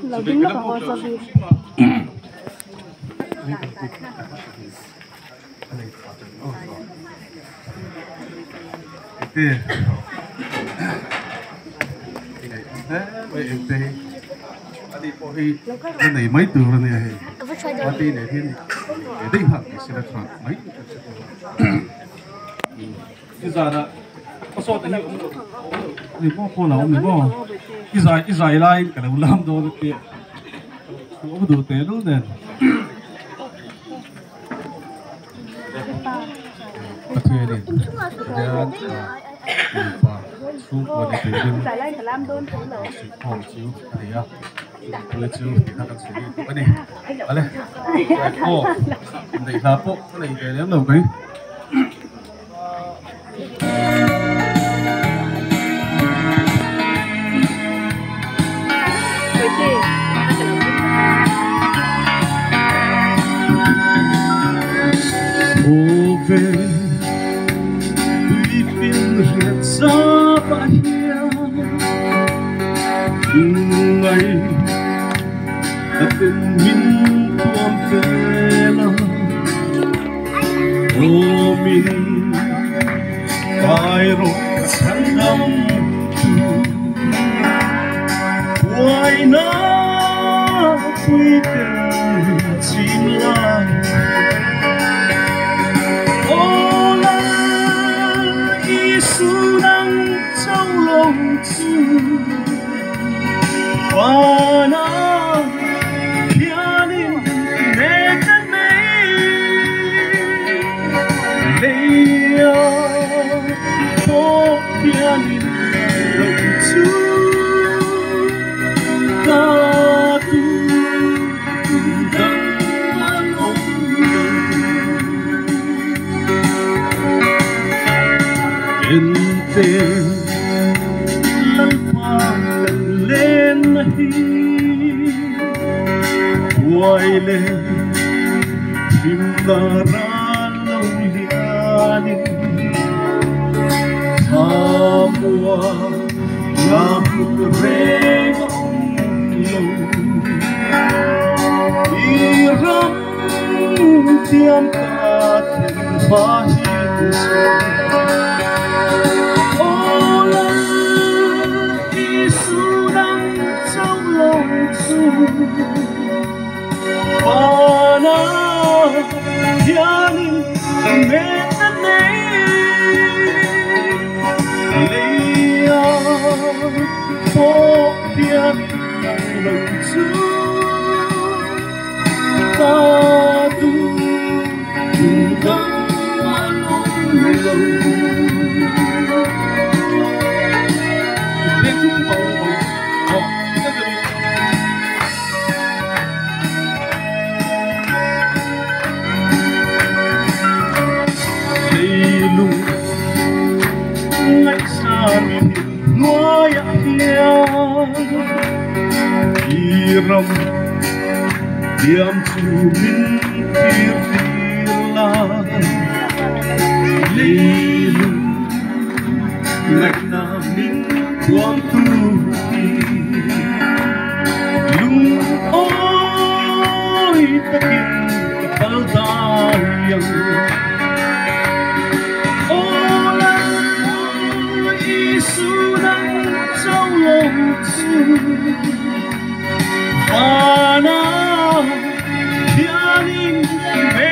Là đúng là họ cho đi. Cái này mấy từ rồi này, cái này này thiên, để định hẳn thì sẽ là khoảng mấy. Cái giờ đó, có số tiền thì có nào mình có, cái giải lại cái đầu làm đồ cái, có đồ tiền luôn nè. Cái này, xuống qua đây thì Giải lại phải làm đơn thôi rồi. không chịu, này à. Tôi chưa thì ta cần xử lý cái này, đây, ô, để là bộ cái này để làm đầu cái, ô về, tuy phiền riết ra và hiền, ngày tình mình tuôn về lòng ô mình phải rồi sáng năm quay nó quy tình chim lai ô là Giêsu đang trong lòng Chúa và nó quay lên phim ta ra lâu liani tha mùa ngắm rê bóng lâu đi rắm tiêm cả thiên ba hiên ô là Giêsu đang trong lòng Chúa Bana yani metane leya po yani lanchu ta tu dang manolo Ngoya Iram Diam Sumin Tirila Leilu Neihna Min Tuam Tuhi Lung Oi Takin Kapaldayang Bana yani